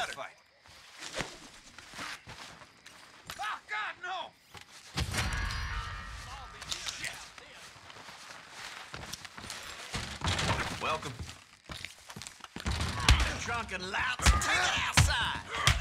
better. Fight. Oh, God, no! Welcome. Drunken louts, take it outside.